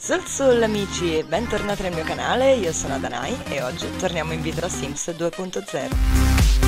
Sul amici e bentornati nel mio canale, io sono Adanai e oggi torniamo in Vita Sims 2.0.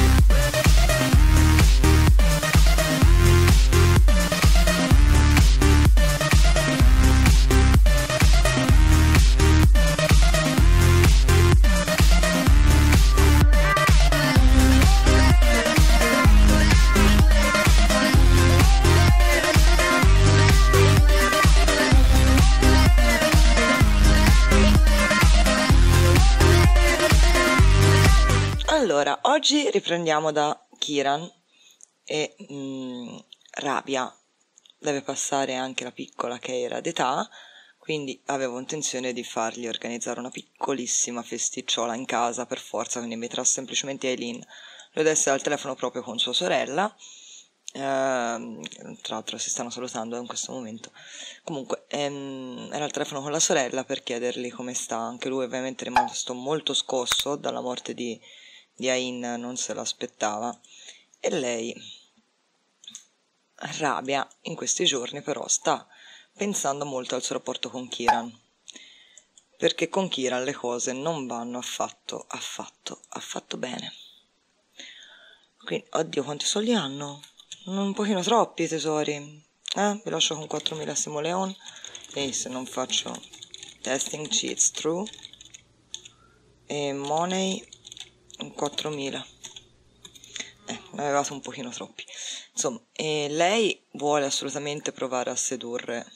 Allora, oggi riprendiamo da Kiran e Rabia deve passare anche la piccola che era d'età, quindi avevo intenzione di fargli organizzare una piccolissima festicciola in casa per forza, quindi metterò semplicemente Aileen. Lui adesso è al telefono proprio con sua sorella, tra l'altro si stanno salutando in questo momento. Comunque era al telefono con la sorella per chiedergli come sta. Anche lui ovviamente è rimasto molto scosso dalla morte di Ain, non se l'aspettava, e lei Rabia in questi giorni però sta pensando molto al suo rapporto con Kiran, perché con Kiran le cose non vanno affatto bene. Quindi, oddio, quanti soldi hanno? Un pochino troppi tesori, vi lascio con 4.000 simoleon e se non faccio testing cheats true e money 4.000, ne avevate un pochino troppi, insomma. E lei vuole assolutamente provare a sedurre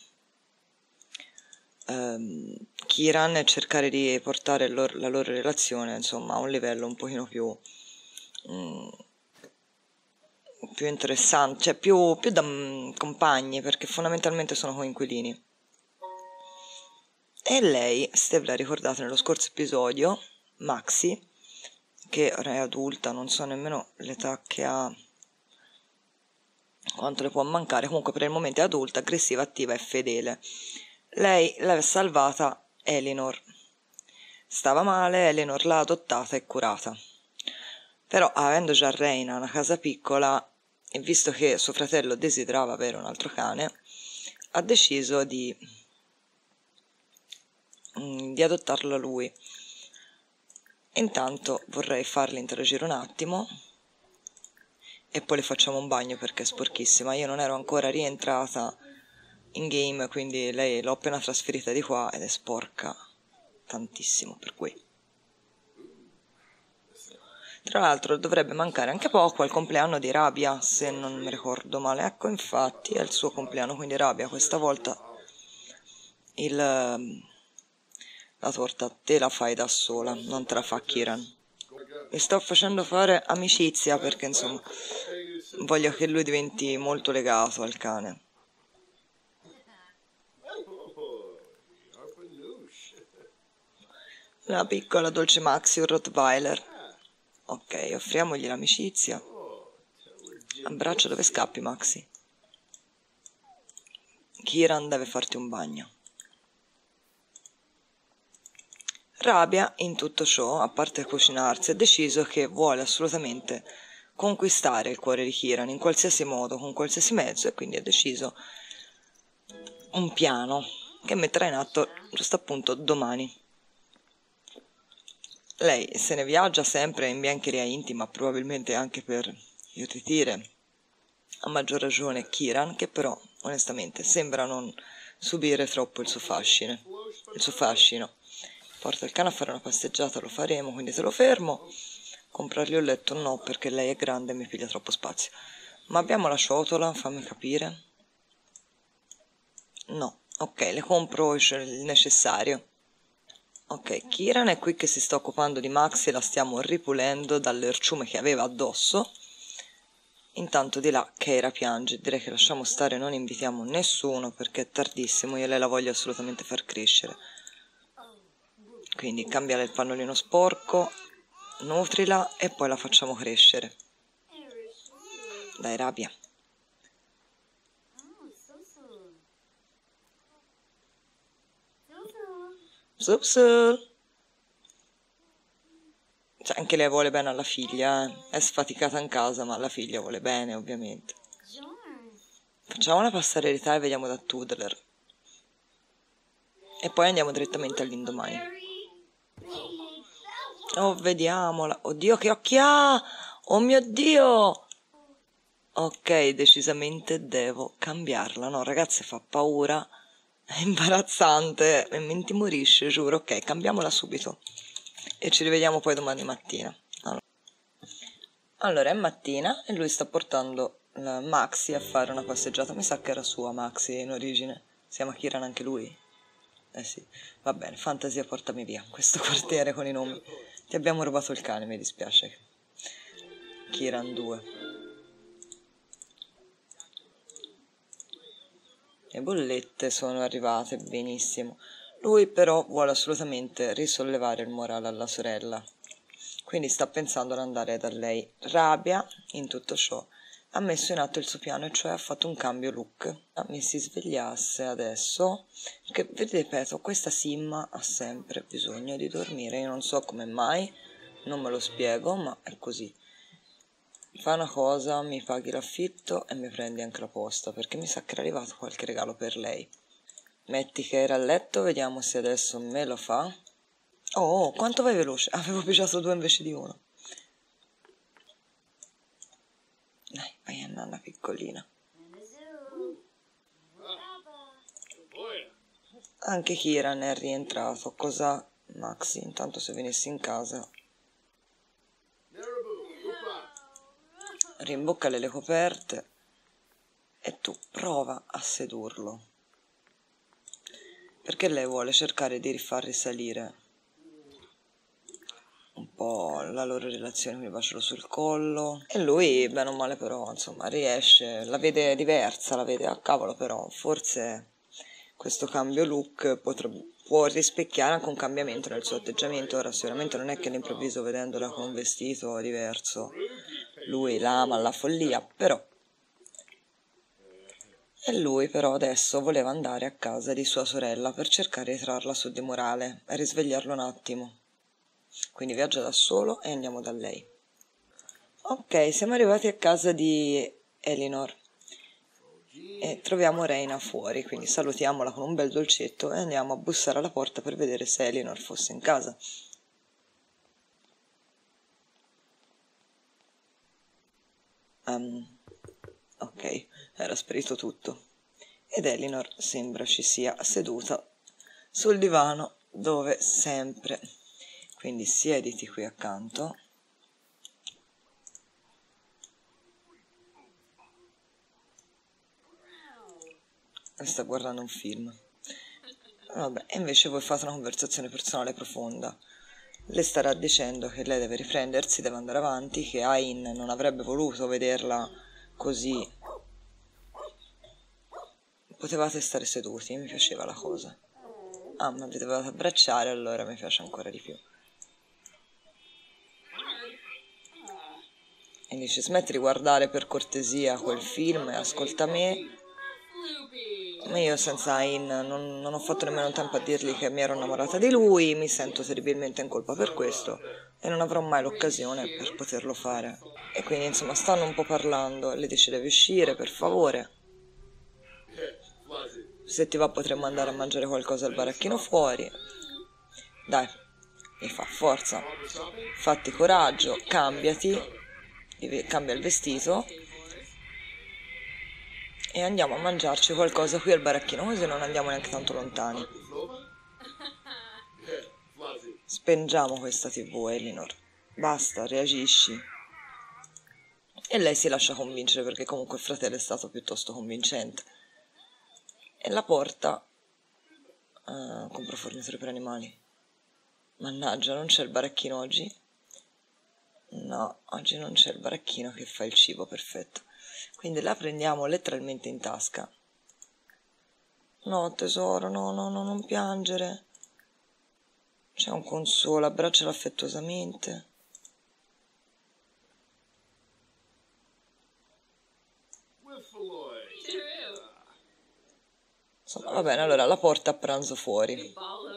Kiran e cercare di portare la loro relazione, insomma, a un livello un pochino più interessante, cioè più da compagni, perché fondamentalmente sono coinquilini. E lei, se ve la ricordate nello scorso episodio, Maxi, che ora è adulta, non so nemmeno l'età che ha, quanto le può mancare, comunque per il momento è adulta, aggressiva, attiva e fedele. Lei l'aveva salvata Elinor, stava male, Elinor l'ha adottata e curata, però avendo già Reina una casa piccola e visto che suo fratello desiderava avere un altro cane, ha deciso di adottarlo lui. Intanto vorrei farle interagire un attimo e poi le facciamo un bagno perché è sporchissima. Io non ero ancora rientrata in game, quindi lei l'ho appena trasferita di qua ed è sporca tantissimo, per cui. Tra l'altro dovrebbe mancare anche poco al compleanno di Rabia, se non mi ricordo male. Ecco, infatti è il suo compleanno, quindi Rabia questa volta la torta te la fai da sola, non te la fa Kiran. Mi sto facendo fare amicizia perché insomma voglio che lui diventi molto legato al cane. La piccola dolce Maxi, un Rottweiler. Ok, offriamogli l'amicizia. Abbraccio, dove scappi Maxi? Kiran deve farti un bagno. Rabia in tutto ciò, a parte cucinarsi, ha deciso che vuole assolutamente conquistare il cuore di Kiran in qualsiasi modo, con qualsiasi mezzo, e quindi ha deciso un piano che metterà in atto giusto appunto domani. Lei se ne viaggia sempre in biancheria intima, probabilmente anche per irretire a maggior ragione Kiran, che però onestamente sembra non subire troppo il suo fascino. Porta il cane a fare una passeggiata, lo faremo, quindi te lo fermo. Comprargli un letto no, perché lei è grande e mi piglia troppo spazio. Ma abbiamo la ciotola, fammi capire. No, ok, le compro il necessario. Ok, Kiran è qui che si sta occupando di Max e la stiamo ripulendo dall'erciume che aveva addosso. Intanto di là Keira piange, direi che lasciamo stare, non invitiamo nessuno perché è tardissimo, io lei la voglio assolutamente far crescere. Quindi cambiare il pannolino sporco, nutrila e poi la facciamo crescere. Dai Rabia. Supsul. Cioè, anche lei vuole bene alla figlia, è sfaticata in casa ma alla figlia vuole bene ovviamente. Facciamola passare l'età e vediamo da Toddler. E poi andiamo direttamente all'indomani. Oh, vediamola. Oddio, che occhi ha! Oh mio Dio! Ok, decisamente devo cambiarla. No, ragazze, fa paura. È imbarazzante. E mi intimorisce, giuro. Ok, cambiamola subito. E ci rivediamo poi domani mattina. Allora, è mattina e lui sta portando la Maxi a fare una passeggiata. Mi sa che era sua Maxi in origine. Si chiama Kiran anche lui? Eh sì, va bene, fantasia, portami via. Questo quartiere con i nomi. Ti abbiamo rubato il cane, mi dispiace. Kiran 2. Le bollette sono arrivate, benissimo. Lui però vuole assolutamente risollevare il morale alla sorella. Quindi sta pensando ad andare da lei. Rabia, in tutto ciò, ha messo in atto il suo piano, e cioè ha fatto un cambio look. Mi si svegliasse adesso, perché vi ripeto, questa Simma ha sempre bisogno di dormire. Io non so come mai, non me lo spiego, ma è così. Fa una cosa, mi paghi l'affitto e mi prendi anche la posta, perché mi sa che era arrivato qualche regalo per lei. Metti che era a letto, vediamo se adesso me lo fa. Oh, quanto vai veloce? Avevo pigiato 2 invece di 1. Dai, vai a nanna piccolina. Anche Kiran è rientrato. Cosa, Maxi? Intanto se venissi in casa. Rimboccale le coperte e tu prova a sedurlo. Perché lei vuole cercare di rifar risalire un po' la loro relazione, quindi bacialo sul collo. E lui, bene o male però, insomma, riesce, la vede diversa, la vede a cavolo, però forse questo cambio look può rispecchiare anche un cambiamento nel suo atteggiamento. Ora sicuramente non è che all'improvviso, vedendola con un vestito diverso, lui la ama alla follia, però. E lui però adesso voleva andare a casa di sua sorella per cercare di trarla su di morale e risvegliarlo un attimo. Quindi viaggia da solo e andiamo da lei. Ok, siamo arrivati a casa di Elinor e troviamo Reina fuori, quindi salutiamola con un bel dolcetto e andiamo a bussare alla porta per vedere se Elinor fosse in casa. Ok, era sparito tutto. Ed Elinor sembra ci sia seduta sul divano dove sempre. Quindi siediti qui accanto. E sta guardando un film. Vabbè, e invece voi fate una conversazione personale profonda. Le starà dicendo che lei deve riprendersi, deve andare avanti, che Ain non avrebbe voluto vederla così. Potevate stare seduti, mi piaceva la cosa. Ah, ma vi dovevate abbracciare, allora mi piace ancora di più. E dice, smetti di guardare per cortesia quel film e ascolta me. Ma io senza Ain non ho fatto nemmeno tempo a dirgli che mi ero innamorata di lui, mi sento terribilmente in colpa per questo e non avrò mai l'occasione per poterlo fare. E quindi insomma stanno un po' parlando, le dice devi uscire per favore. Se ti va potremmo andare a mangiare qualcosa al baracchino fuori. Dai, mi fa forza, fatti coraggio, cambiati, cambia il vestito e andiamo a mangiarci qualcosa qui al baracchino, così non andiamo neanche tanto lontani. Spengiamo questa TV, Elinor. Basta, reagisci. E lei si lascia convincere perché comunque il fratello è stato piuttosto convincente. E la porta... compro forniture per animali. Mannaggia, non c'è il baracchino oggi? No, oggi non c'è il baracchino che fa il cibo perfetto. Quindi la prendiamo letteralmente in tasca. No, tesoro, no, non piangere. C'è un consolo, abbracciala affettuosamente. Insomma, va bene, allora la porta a pranzo fuori.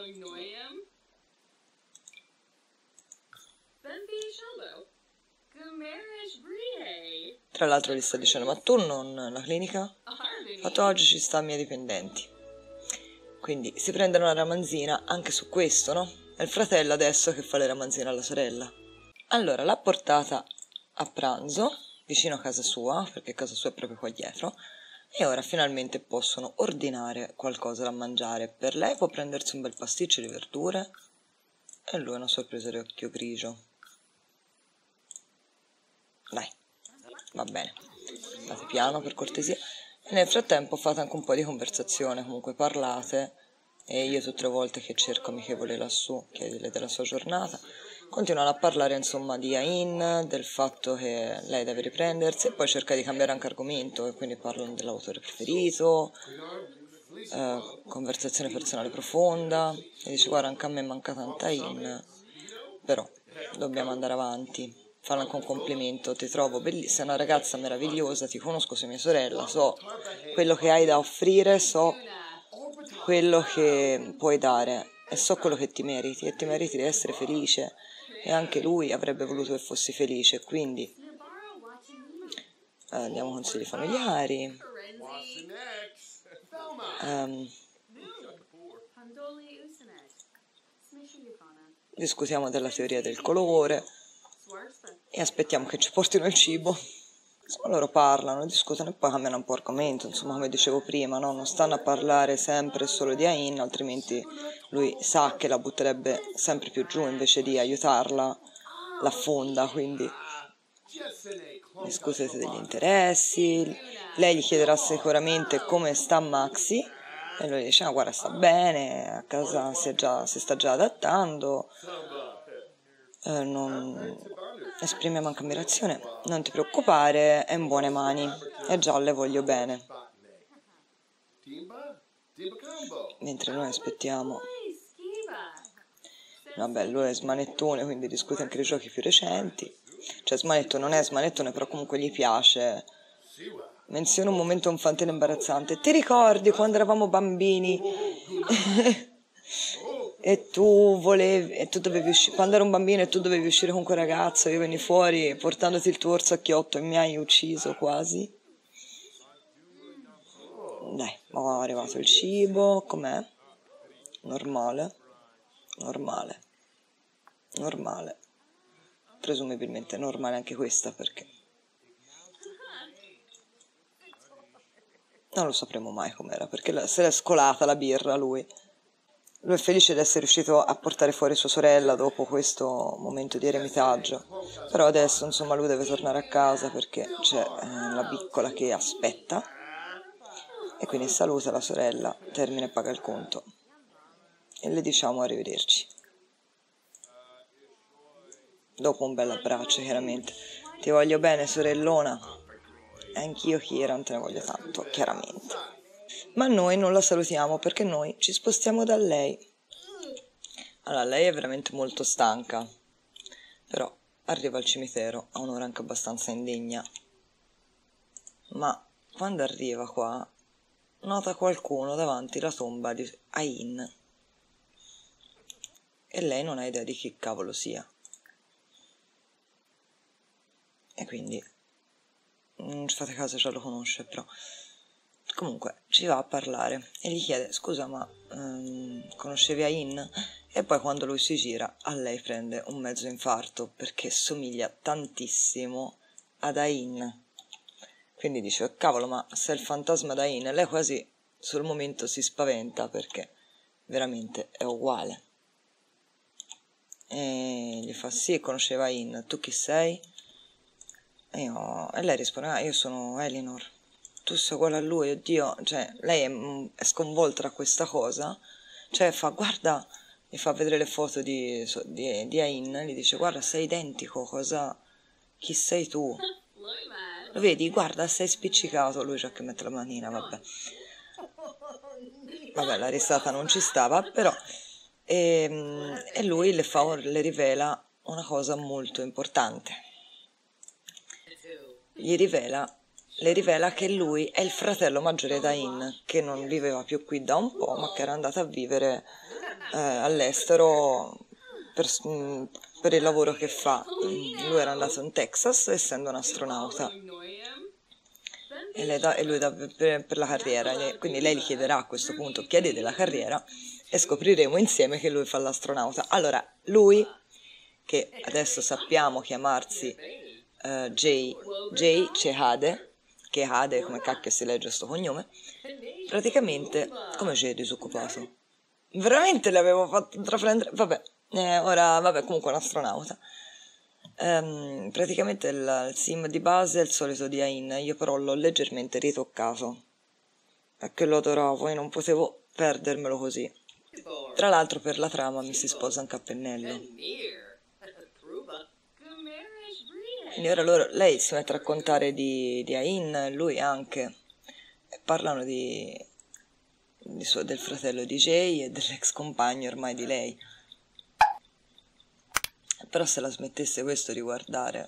Tra l'altro gli sta dicendo, ma tu non la clinica? Fatto oggi ci sta a miei dipendenti. Quindi si prendono la ramanzina anche su questo, no? È il fratello adesso che fa le ramanzine alla sorella. Allora l'ha portata a pranzo, vicino a casa sua, perché casa sua è proprio qua dietro, e ora finalmente possono ordinare qualcosa da mangiare. Per lei può prendersi un bel pasticcio di verdure e lui una sorpresa di occhio grigio. Dai, va bene, fate piano per cortesia. E nel frattempo fate anche un po' di conversazione, comunque parlate, e io tutte le volte che cerco amichevole lassù, chiedile della sua giornata, continuano a parlare insomma di Ain, del fatto che lei deve riprendersi, e poi cerca di cambiare anche argomento, e quindi parlano dell'autore preferito, conversazione personale profonda, e dice guarda anche a me manca tanta Ain, però dobbiamo andare avanti. Fanno anche un complimento, ti trovo bellissima, sei una ragazza meravigliosa, ti conosco, sei mia sorella, so quello che hai da offrire, so quello che puoi dare e so quello che ti meriti, e ti meriti di essere felice, e anche lui avrebbe voluto che fossi felice, quindi diamo consigli familiari, discutiamo della teoria del colore e aspettiamo che ci portino il cibo. Insomma, loro parlano, discutono e poi cambiano un po' argomento, insomma, come dicevo prima, no? Non stanno a parlare sempre solo di Ain, altrimenti lui sa che la butterebbe sempre più giù, invece di aiutarla l'affonda, quindi discutete degli interessi, lei gli chiederà sicuramente come sta Maxi e lui dice guarda sta bene, a casa si sta già adattando, esprimiamo anche ammirazione, non ti preoccupare, è in buone mani, e già le voglio bene. Mentre noi aspettiamo, vabbè, lui è smanettone, quindi discute anche dei giochi più recenti, cioè smanetto non è smanettone, però comunque gli piace. Menziona un momento infantile imbarazzante, ti ricordi quando eravamo bambini? E tu dovevi uscire, quando ero un bambino e tu dovevi uscire con quel ragazzo, io venni fuori portandoti il tuo orso a chiotto e mi hai ucciso quasi. Dai, ma è arrivato il cibo, com'è? Normale, normale, normale. Presumibilmente normale anche questa, perché non lo sapremo mai com'era, perché se l'è scolata la birra lui. Lui è felice di essere riuscito a portare fuori sua sorella dopo questo momento di eremitaggio, però adesso insomma lui deve tornare a casa perché c'è la piccola che aspetta, e quindi saluta la sorella, termina e paga il conto e le diciamo arrivederci. Dopo un bel abbraccio, chiaramente. Ti voglio bene, sorellona. E anch'io, Kieran, te ne voglio tanto, chiaramente. Ma noi non la salutiamo perché noi ci spostiamo da lei. Allora, lei è veramente molto stanca, però arriva al cimitero a un'ora anche abbastanza indegna. Ma quando arriva qua, nota qualcuno davanti la tomba di Ain. E lei non ha idea di chi cavolo sia. E quindi non ci fate caso, già lo conosce, però comunque ci va a parlare e gli chiede scusa ma conoscevi Ain? E poi quando lui si gira a lei prende un mezzo infarto perché somiglia tantissimo ad Ain, quindi dice oh, cavolo, ma se è il fantasma d'Ain, lei quasi sul momento si spaventa perché veramente è uguale. E gli fa sì, conosceva Ain, tu chi sei? E lei risponde io sono Elinor. Tu sei uguale a lui, oddio, cioè lei è sconvolta da questa cosa, cioè fa guarda, mi fa vedere le foto di Ain, gli dice guarda sei identico, chi sei tu? Lo vedi, guarda sei spiccicato, lui già che mette la manina, vabbè, la risata non ci stava, però e lui le rivela una cosa molto importante, le rivela che lui è il fratello maggiore di Ain, che non viveva più qui da un po', ma che era andato a vivere all'estero per il lavoro che fa. Lui era andato in Texas essendo un astronauta. e lui dà per la carriera, quindi lei gli chiederà a questo punto, chiedi della carriera e scopriremo insieme che lui fa l'astronauta. Allora, lui, che adesso sappiamo chiamarsi Jay Chehade, che Hade, come cacchio si legge sto cognome, praticamente, come Jay è disoccupato? Veramente l'avevo fatto intraprendere, vabbè, vabbè, comunque un astronauta. Praticamente il sim di base è il solito di Ain, io però l'ho leggermente ritoccato perché lo adoravo e non potevo perdermelo così. Tra l'altro per la trama mi si sposa anche a pennello. Quindi ora lei si mette a raccontare di Ain, lui anche, e parlano del fratello di Jay e dell'ex compagno ormai di lei. Però se la smettesse questo di guardare...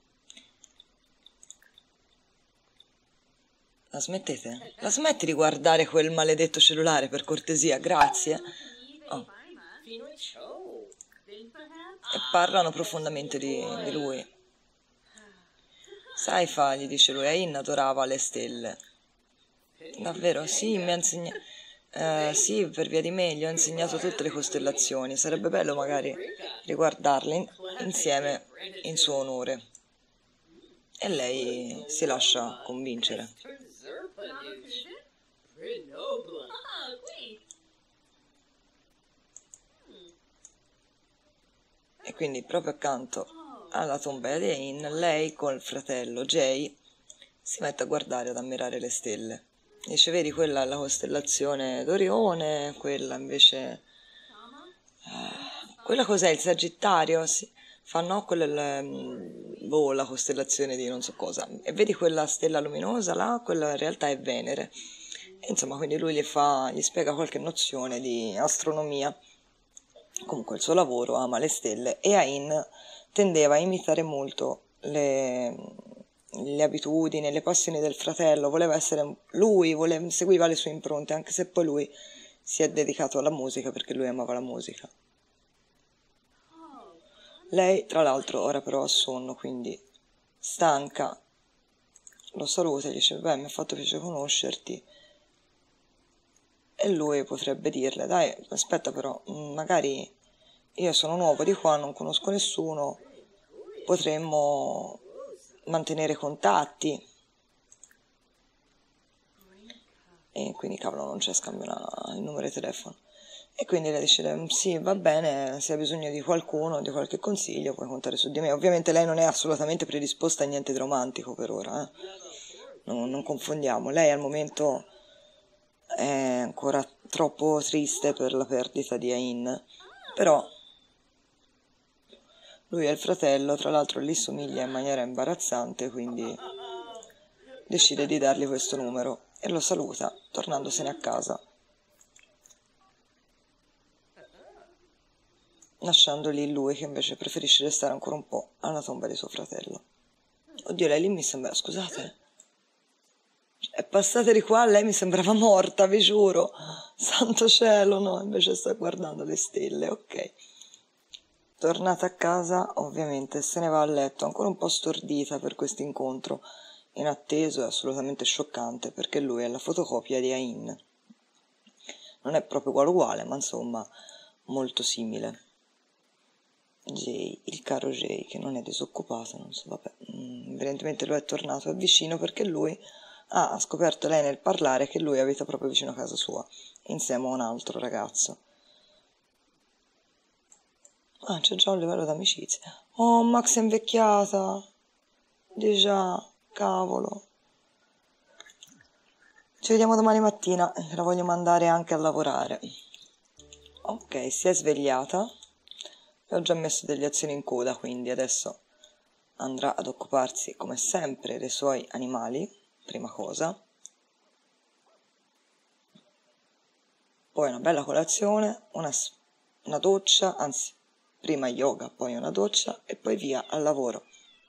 La smettete? La smetti di guardare quel maledetto cellulare, per cortesia, grazie. Oh. E parlano profondamente di lui. Sai, gli dice lui, Ain adorava le stelle. Davvero? Sì, mi ha insegnato... sì, per via di me gli ho insegnato tutte le costellazioni. Sarebbe bello magari riguardarle insieme in suo onore. E lei si lascia convincere. E quindi proprio accanto alla tomba di Ain, lei col fratello Jay si mette a guardare, ad ammirare le stelle. Dice, vedi, quella è la costellazione d'Orione, quella invece... quella cos'è, il Sagittario? Sì. Fa no, quella è la costellazione di non so cosa. E vedi quella stella luminosa là? Quella in realtà è Venere. E insomma, quindi lui gli spiega qualche nozione di astronomia. Comunque il suo lavoro, ama le stelle, e Ain tendeva a imitare molto le abitudini, le passioni del fratello, voleva essere lui, seguiva le sue impronte, anche se poi lui si è dedicato alla musica perché lui amava la musica. Lei, tra l'altro, ora però ha sonno, quindi stanca, lo saluta e gli dice, beh, mi ha fatto piacere conoscerti. E lui potrebbe dirle, dai, aspetta però, magari io sono nuovo di qua, non conosco nessuno, potremmo mantenere contatti. E quindi, cavolo, non c'è scambio il numero di telefono. E quindi lei dice, sì, va bene, se hai bisogno di qualcuno, di qualche consiglio, puoi contare su di me. Ovviamente lei non è assolutamente predisposta a niente di romantico per ora, non confondiamo. Lei al momento è ancora troppo triste per la perdita di Ain, però lui e il fratello, tra l'altro, gli somiglia in maniera imbarazzante, quindi decide di dargli questo numero e lo saluta, tornandosene a casa, lasciando lì lui che invece preferisce restare ancora un po' alla tomba di suo fratello. Oddio, lei lì mi sembra... Scusate? È passata di qua, lei mi sembrava morta, vi giuro. Santo cielo, no, invece sta guardando le stelle, ok. Tornata a casa, ovviamente, se ne va a letto, ancora un po' stordita per questo incontro inatteso e assolutamente scioccante, perché lui è la fotocopia di Ain. Non è proprio uguale, ma insomma, molto simile. Jay, il caro Jay, che non è disoccupato, non so, vabbè, evidentemente lui è tornato, è vicino perché lui ha scoperto lei nel parlare che lui abita proprio vicino a casa sua, insieme a un altro ragazzo. Ah, c'è già un livello d'amicizia. Oh, Max è invecchiata. Di già, cavolo. Ci vediamo domani mattina, la voglio mandare anche a lavorare. Ok, si è svegliata. E ho già messo delle azioni in coda, quindi adesso andrà ad occuparsi, come sempre, dei suoi animali, prima cosa. Poi una bella colazione, una doccia, anzi, prima yoga, poi una doccia e poi via al lavoro.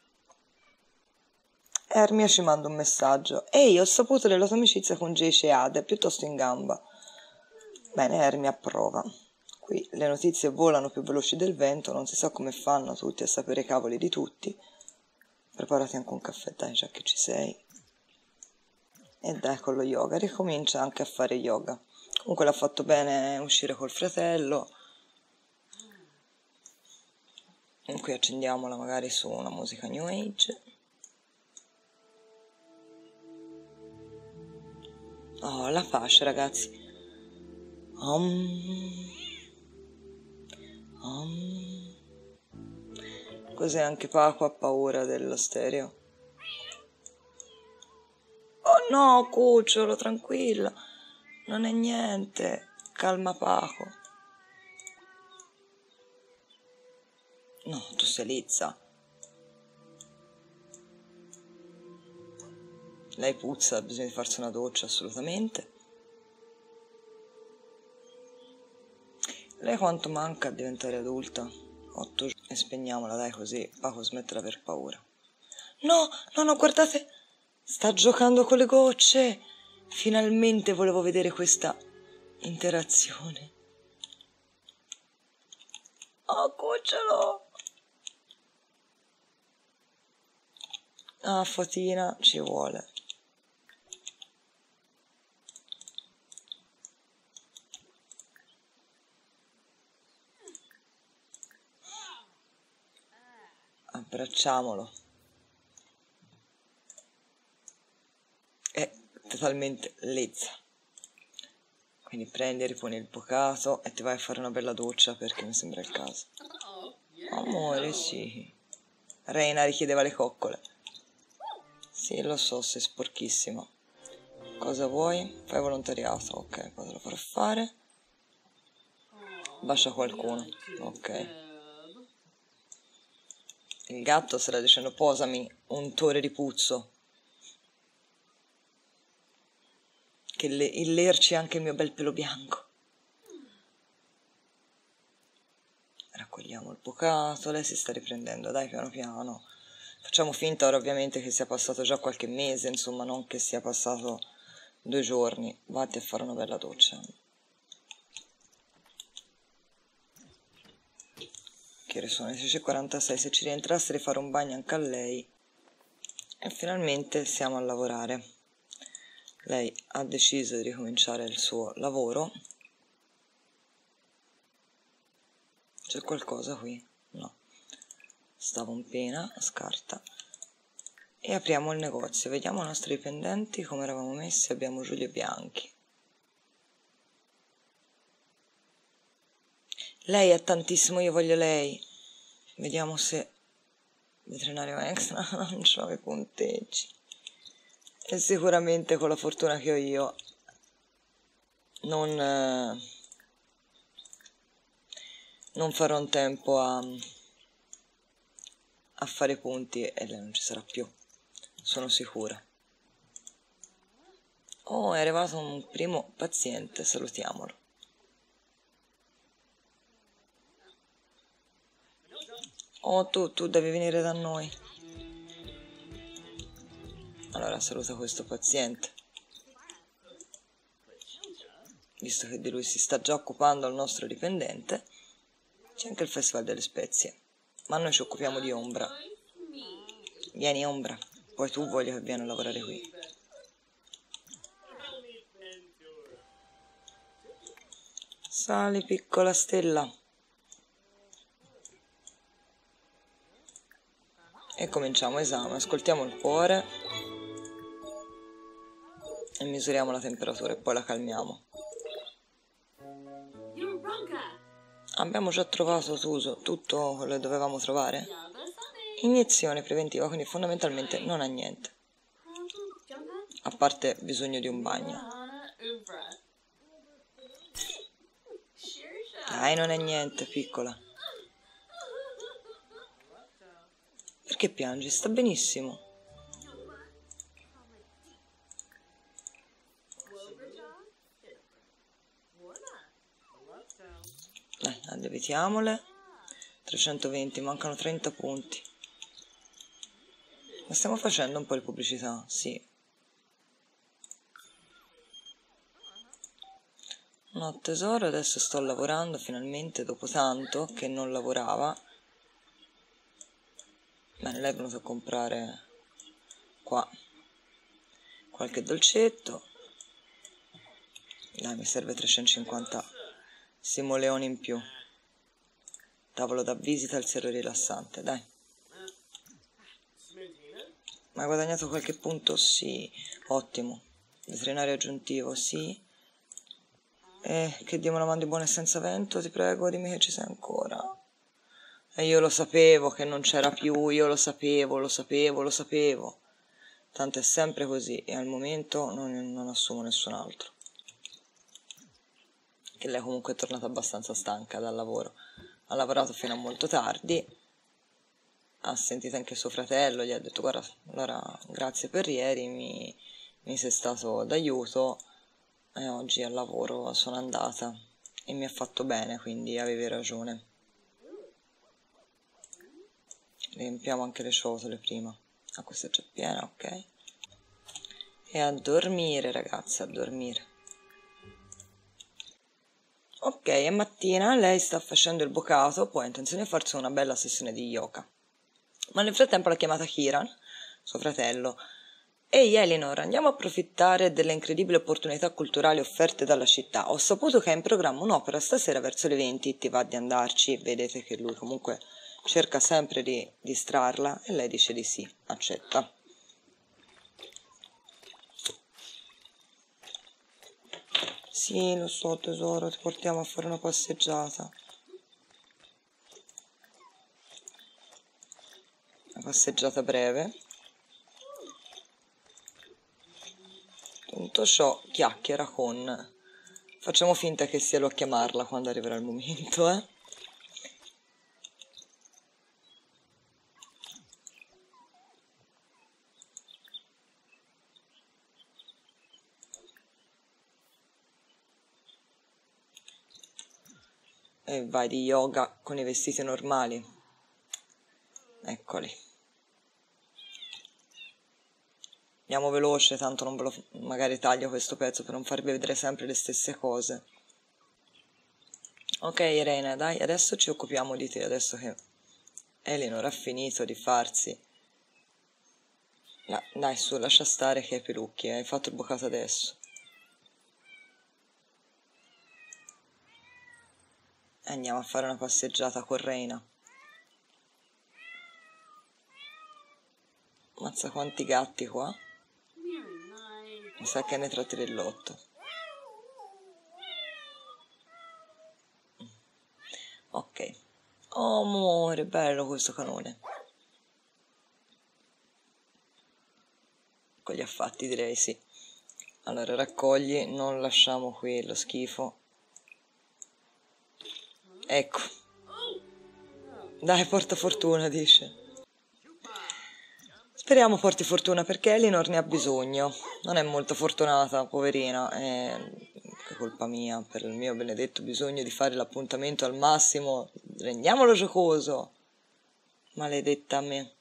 Hermia ci manda un messaggio. Ehi, ho saputo della tua amicizia con Jay Shead, è piuttosto in gamba. Bene, Hermia approva. Qui le notizie volano più veloci del vento, non si sa come fanno tutti a sapere i cavoli di tutti. Preparati anche un caffè, dai, già che ci sei. E dai, con lo yoga, ricomincia anche a fare yoga. Comunque l'ha fatto bene uscire col fratello. E qui accendiamola magari su una musica New Age. Oh, la pace, ragazzi. Così anche Paco ha paura dello stereo. Oh no, cucciolo, tranquilla. Non è niente. Calma Paco. No, tu sei Lizza. Lei puzza, ha bisogno di farsi una doccia assolutamente. Lei quanto manca a diventare adulta? 8 giorni. E spegniamola, dai, così Paco smette di aver paura. No, no, no, guardate, sta giocando con le gocce. Finalmente volevo vedere questa interazione. Oh, cucciolo! Ah, fatina, ci vuole. Abbracciamolo. È totalmente lezza. Quindi prendi, riponi il bocato e ti vai a fare una bella doccia perché mi sembra il caso. Amore, sì. Reina richiedeva le coccole. Sì, lo so, sei sporchissima. Cosa vuoi? Fai volontariato. Ok, cosa lo farò fare? Bacia qualcuno. Ok. Il gatto starà dicendo posami un tore di puzzo. Che illerci anche il mio bel pelo bianco. Raccogliamo il bocato, lei si sta riprendendo, dai, piano piano. Facciamo finta ora ovviamente che sia passato già qualche mese, insomma, non che sia passato 2 giorni. Vatti a fare una bella doccia. Che ore sono? Le 16:46, se ci rientrasse di fare un bagno anche a lei. E finalmente siamo a lavorare. Lei ha deciso di ricominciare il suo lavoro. C'è qualcosa qui? No. Stavo in pena, scarta. E apriamo il negozio. Vediamo i nostri dipendenti come eravamo messi. Abbiamo Giulio Bianchi. Lei ha tantissimo, io voglio lei. Vediamo se veterinario extra non c'ho i punteggi. E sicuramente con la fortuna che ho io non farò in tempo a fare punti e lei non ci sarà più. Sono sicura. Oh, è arrivato un primo paziente, salutiamolo. Oh, tu devi venire da noi. Allora saluta questo paziente. Visto che di lui si sta già occupando il nostro dipendente, c'è anche il Festival delle Spezie. Ma noi ci occupiamo di Ombra. Vieni Ombra, poi tu voglio che vieni a lavorare qui. Sali piccola stella. E cominciamo esame, ascoltiamo il cuore e misuriamo la temperatura e poi la calmiamo. Abbiamo già trovato tutto quello che dovevamo trovare? Iniezione preventiva, quindi fondamentalmente non ha niente. A parte bisogno di un bagno. Dai, non è niente, piccola. Perché piangi? Sta benissimo. Dai, addebitiamole. 320, mancano 30 punti. Ma stiamo facendo un po' di pubblicità, sì. No, tesoro, adesso sto lavorando finalmente dopo tanto che non lavorava. Bene, lei è venuta a comprare qua qualche dolcetto. Dai, mi serve 350 simoleoni in più. Tavolo da visita al siero rilassante, dai. Ma hai guadagnato qualche punto? Sì, ottimo. Veterinario aggiuntivo, sì. Che Dio me la mandi buona e senza vento, ti prego, dimmi che ci sei ancora. E io lo sapevo che non c'era più, io lo sapevo. Tanto è sempre così e al momento non assumo nessun altro. Che lei comunque è tornata abbastanza stanca dal lavoro. Ha lavorato fino a molto tardi, ha sentito anche suo fratello, gli ha detto guarda, allora grazie per ieri, mi sei stato d'aiuto e oggi al lavoro sono andata e mi ha fatto bene, quindi avevi ragione. Riempiamo anche le ciotole prima. Ah, questa è già piena, ok. E a dormire, ragazzi, a dormire. Ok, è mattina, lei sta facendo il bocato, poi ha intenzione di farsi una bella sessione di yoga. Ma nel frattempo l'ha chiamata Kiran, suo fratello. Ehi Elinor, andiamo a approfittare delle incredibili opportunità culturali offerte dalla città. Ho saputo che è in programma un'opera stasera verso le 20, ti va di andarci? Vedete che lui comunque cerca sempre di distrarla e lei dice di sì, accetta. Sì, lo so tesoro, ti portiamo a fare una passeggiata. Una passeggiata breve. Tutto ciò chiacchiera con... Facciamo finta che sia lui a chiamarla quando arriverà il momento, E vai di yoga con i vestiti normali. Eccoli. Andiamo veloce, tanto non ve lo... magari taglio questo pezzo per non farvi vedere sempre le stesse cose. Ok Irene, dai, adesso ci occupiamo di te, adesso che Elinor ha finito di farsi... Dai, su, lascia stare che hai pelucchi, hai fatto il bocato adesso. Andiamo a fare una passeggiata con Reina. Mazza quanti gatti qua. Mi sa che ne tratti dell'otto. Ok. Oh amore, bello questo canone. Con gli affatti direi sì. Allora raccogli, non lasciamo qui lo schifo. Ecco. Dai, porta fortuna, dice. Speriamo porti fortuna perché Elinor ne ha bisogno. Non è molto fortunata, poverina. È colpa mia, per il mio benedetto bisogno di fare l'appuntamento al massimo. Rendiamolo giocoso. Maledetta me.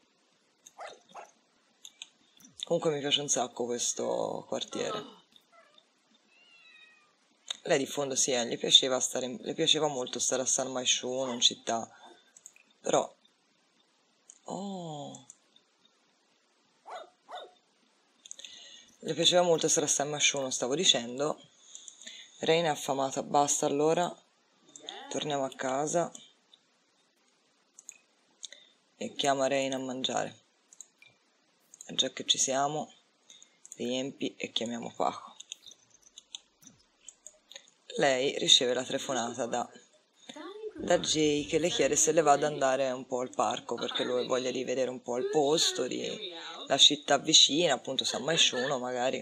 Comunque mi piace un sacco questo quartiere. Lei di fondo sì, le piaceva molto stare a San Maisciuno in città. Però... Oh... Le piaceva molto stare a San Masciuno, stavo dicendo. Reina è affamata, basta allora. Torniamo a casa. E chiama Reina a mangiare. E già che ci siamo, riempi e chiamiamo Paco. Lei riceve la telefonata da Jay che le chiede se le va ad andare un po' al parco perché lui voglia di vedere un po' il posto, la città vicina, appunto San Maisciuno magari.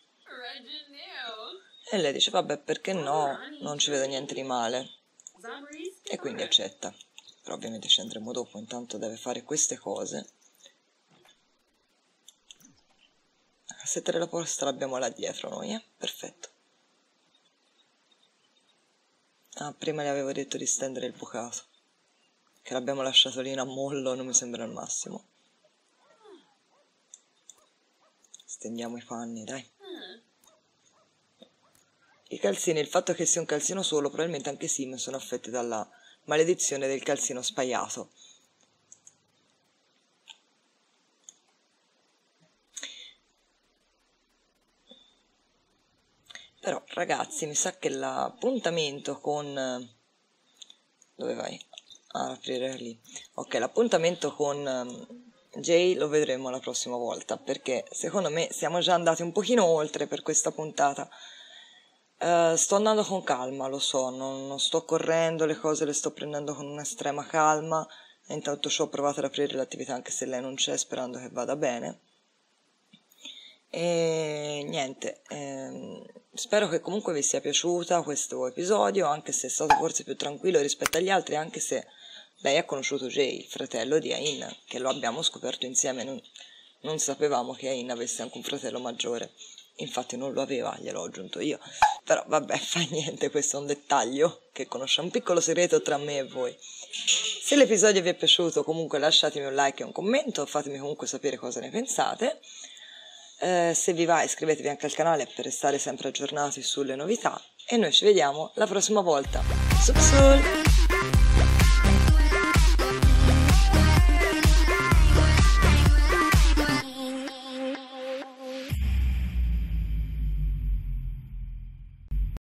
E lei dice vabbè perché no, non ci vedo niente di male. E quindi accetta. Però ovviamente ci andremo dopo, intanto deve fare queste cose. La cassetta della posta l'abbiamo là dietro noi, perfetto. Ah, prima le avevo detto di stendere il bucato. Che l'abbiamo lasciato lì in ammollo, non mi sembra il massimo. Stendiamo i panni, dai. I calzini, il fatto che sia un calzino solo, probabilmente anche Sim sono affetti dalla maledizione del calzino spaiato. Però ragazzi, mi sa che l'appuntamento con... Dove vai? Ah, aprire lì. Ok, l'appuntamento con Jay lo vedremo la prossima volta, perché secondo me siamo già andati un pochino oltre per questa puntata. Sto andando con calma, lo so, non sto correndo, le cose le sto prendendo con un'estrema calma, e intanto ci ho provato ad aprire l'attività anche se lei non c'è, sperando che vada bene. E niente, spero che comunque vi sia piaciuta questo episodio, anche se è stato forse più tranquillo rispetto agli altri, anche se lei ha conosciuto Jay, il fratello di Ain, che lo abbiamo scoperto insieme, non sapevamo che Ain avesse anche un fratello maggiore, infatti non lo aveva, gliel'ho aggiunto io, però vabbè, fa niente, questo è un dettaglio che conosce, un piccolo segreto tra me e voi. Se l'episodio vi è piaciuto, comunque lasciatemi un like e un commento, fatemi comunque sapere cosa ne pensate. Se vi va iscrivetevi anche al canale per restare sempre aggiornati sulle novità e noi ci vediamo la prossima volta. Sup sul!